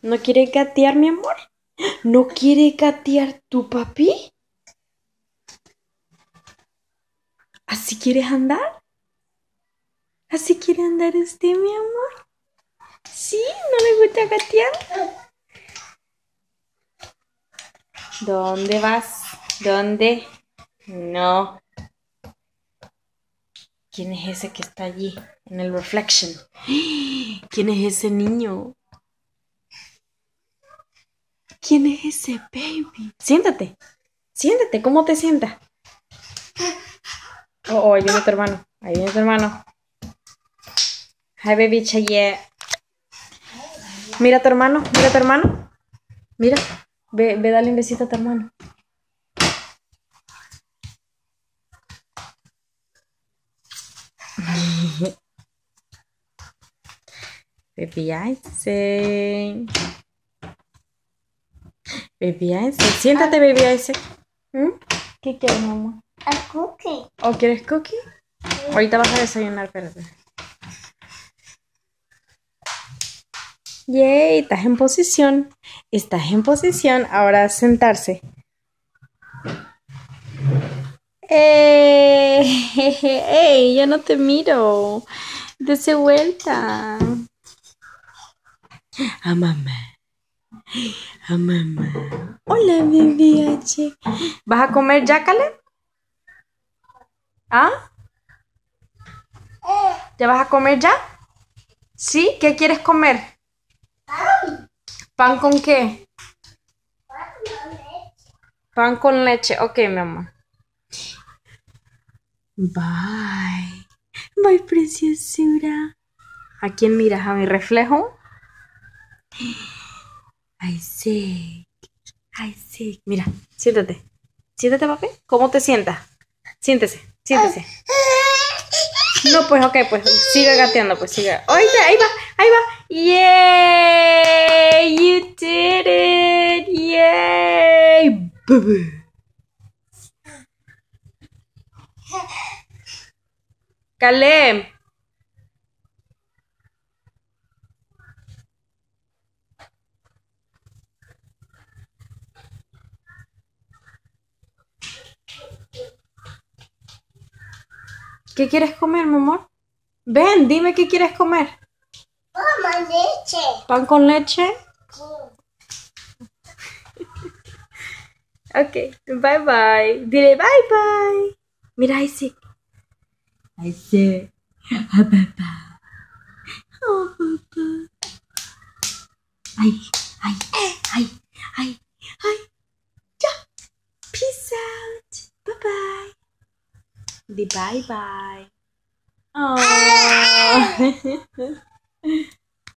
¿No quiere gatear, mi amor? ¿No quiere gatear tu papi? ¿Así quieres andar? ¿Así quiere andar usted, mi amor? ¿Sí? ¿No le gusta gatear? ¿Dónde vas? ¿Dónde? No. ¿Quién es ese que está allí en el reflection? ¿Quién es ese niño? ¿Quién es ese baby? Siéntate. Siéntate. ¿Cómo te sientas? Oh, ahí viene tu hermano. Ahí viene tu hermano. Hi, baby Chaye. Mira a tu hermano. Mira a tu hermano. Mira. Ve, dale un besito a tu hermano. Baby Isaac. Baby Isaac. Siéntate, baby Isaac. ¿Mm? ¿Qué quieres, mamá? A cookie. ¿O quieres cookie? Sí. Ahorita vas a desayunar, espérate. Yay, estás en posición. Estás en posición. Ahora sentarse. ¡Ey! Yo no te miro. Dese vuelta. A mamá. A mamá. Hola, bebé H. ¿Vas a comer ya, Caleb? ¿Ah? ¿Ya vas a comer ya? ¿Sí? ¿Qué quieres comer? ¿Pan con qué? Pan con leche. Ok, mi amor. Bye. Bye, preciosura. ¿A quién miras? ¿A mi reflejo? Isaac. Isaac. Mira, siéntate. Siéntate, papi. ¿Cómo te sientas? Siéntese, siéntese. No, pues, ok, pues siga gateando, pues siga. Oye, ahí va, ahí va. Yay, you did it. Yay. Baby. Caleb. ¿Qué quieres comer, mi amor? Ven, dime qué quieres comer. Pan leche. ¿Pan con leche? Sí. Ok, bye bye. Dile bye bye. Mira, Isaac. Isaac. Ah, papá. Oh, papá. Ay, ay, ay, ay, ay. Ya. Peace out. Bye bye. Di bye bye. Oh.